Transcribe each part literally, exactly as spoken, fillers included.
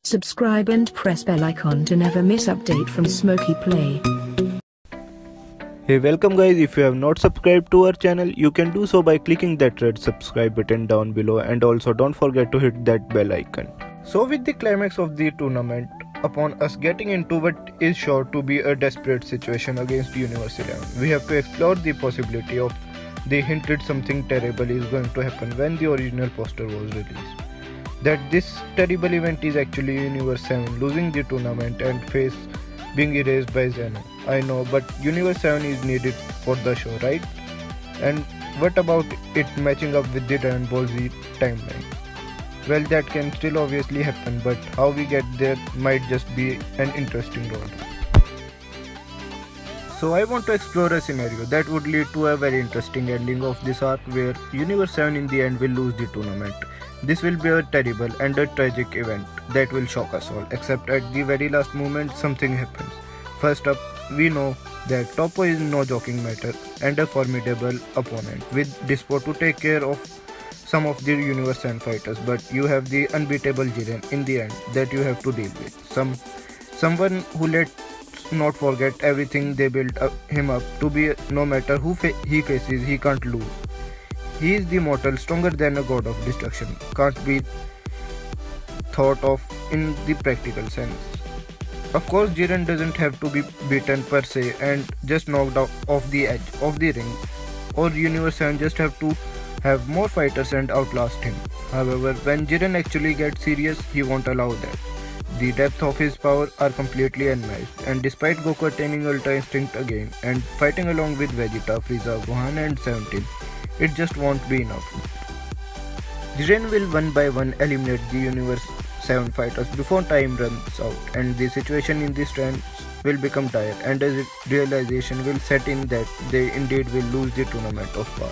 Subscribe and press bell icon to never miss update from Smokey Play. Hey, welcome guys. If you have not subscribed to our channel, you can do so by clicking that red subscribe button down below, and also don't forget to hit that bell icon. So with the climax of the tournament upon us getting into what is sure to be a desperate situation against Universe eleven, we have to explore the possibility of the hinted something terrible is going to happen when the original poster was released. That this terrible event is actually Universe seven losing the tournament and face being erased by Zeno. I know, but Universe seven is needed for the show, right? And what about it matching up with the Dragon Ball Z timeline? Well, that can still obviously happen, but how we get there might just be an interesting road. So I want to explore a scenario that would lead to a very interesting ending of this arc where Universe seven in the end will lose the tournament. This will be a terrible and a tragic event that will shock us all, except at the very last moment something happens. First up, we know that Toppo is no joking matter and a formidable opponent with Dispo to take care of some of the Universe seven fighters, but you have the unbeatable Jiren in the end that you have to deal with. Some someone who let's not forget everything they built up, him up to be. No matter who fa he faces, he can't lose. He is the mortal, stronger than a god of destruction, can't be thought of in the practical sense. Of course, Jiren doesn't have to be beaten per se and just knocked out off the edge of the ring, or Universe seven just have to have more fighters and outlast him. However, when Jiren actually gets serious, he won't allow that. The depth of his power are completely unmatched, and despite Goku attaining Ultra Instinct again and fighting along with Vegeta, Frieza, Gohan and seventeen, it just won't be enough. Jiren will one by one eliminate the Universe seven fighters before time runs out, and the situation in the strands will become dire, and a realization will set in that they indeed will lose the tournament of power.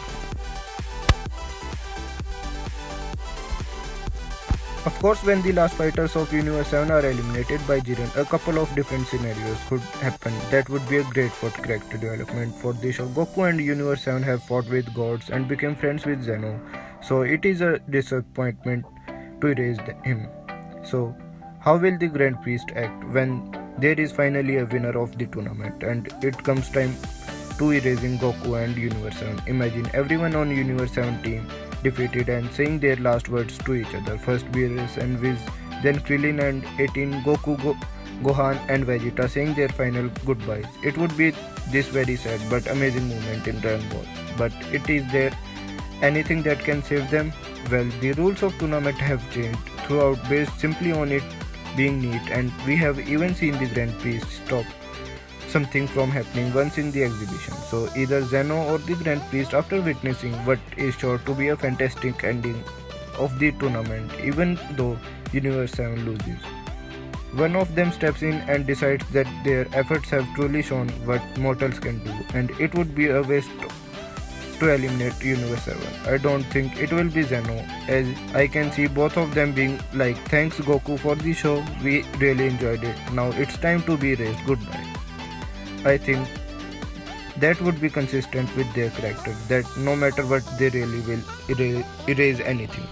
Of course, when the last fighters of Universe seven are eliminated by Jiren, a couple of different scenarios could happen that would be a great for character development for the show. Goku and Universe seven have fought with gods and became friends with Zeno, so it is a disappointment to erase him. So, how will the Grand Priest act when there is finally a winner of the tournament and it comes time to erasing Goku and Universe seven? Imagine everyone on Universe seven team defeated and saying their last words to each other. First Beerus and Whis, then Krillin and eighteen, Goku, Go Gohan and Vegeta saying their final goodbyes. It would be this very sad but amazing moment in Dragon Ball. But it is there anything that can save them? Well, the rules of tournament have changed throughout based simply on it being neat, and we have even seen the Grand Priest stop something from happening once in the exhibition. So either Zeno or the Grand Priest, after witnessing what is sure to be a fantastic ending of the tournament, even though Universe seven loses, one of them steps in and decides that their efforts have truly shown what mortals can do, and it would be a waste to eliminate Universe seven. I don't think it will be Zeno, as I can see both of them being like, thanks Goku for the show, we really enjoyed it, now it's time to be erased, goodbye. I think that would be consistent with their character, that no matter what they really will erase, erase anything.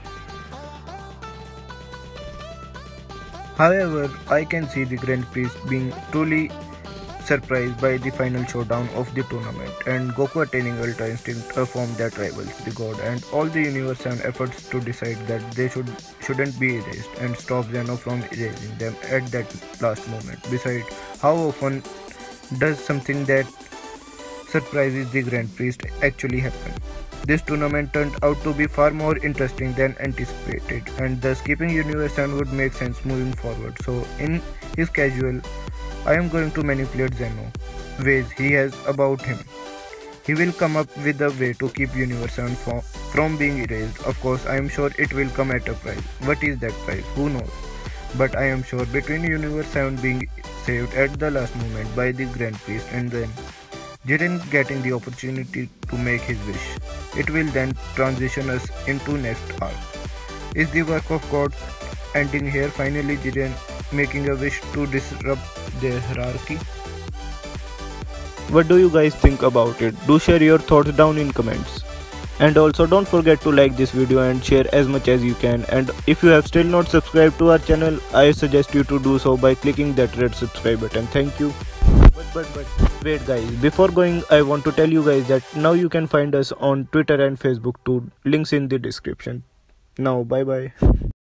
However, I can see the Grand Priest being truly surprised by the final showdown of the tournament and Goku attaining Ultra Instinct, a form that rivals the god, and all the Universe seven efforts to decide that they should, shouldn't be erased and stop Zeno from erasing them at that last moment. Besides, how often does something that surprises the Grand Priest actually happen? This tournament turned out to be far more interesting than anticipated, and thus keeping Universe seven would make sense moving forward. So in his casual, I am going to manipulate Zeno ways he has about him. He will come up with a way to keep Universe seven from, from being erased. Of course, I am sure it will come at a price. What is that price? Who knows? But I am sure between Universe seven being saved at the last moment by the Grand Priest and then Jiren getting the opportunity to make his wish, it will then transition us into next arc. Is the work of gods ending here? Finally Jiren making a wish to disrupt their hierarchy? What do you guys think about it? Do share your thoughts down in comments. And also don't forget to like this video and share as much as you can, and if you have still not subscribed to our channel, I suggest you to do so by clicking that red subscribe button. Thank you. But but but wait guys, before going I want to tell you guys that now you can find us on Twitter and Facebook too. Links in the description. Now bye bye.